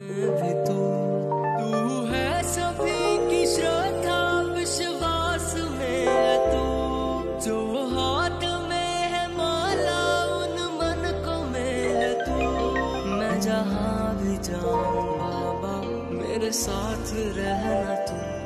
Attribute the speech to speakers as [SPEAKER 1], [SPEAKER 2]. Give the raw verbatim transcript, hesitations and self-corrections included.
[SPEAKER 1] भी तू तू है सभी की श्रद्धा विश्वास में है तू, जो हाथ में है माला उन मन को मेरे तू। मैं जहाँ भी जाऊँ बाबा मेरे साथ रहना तू।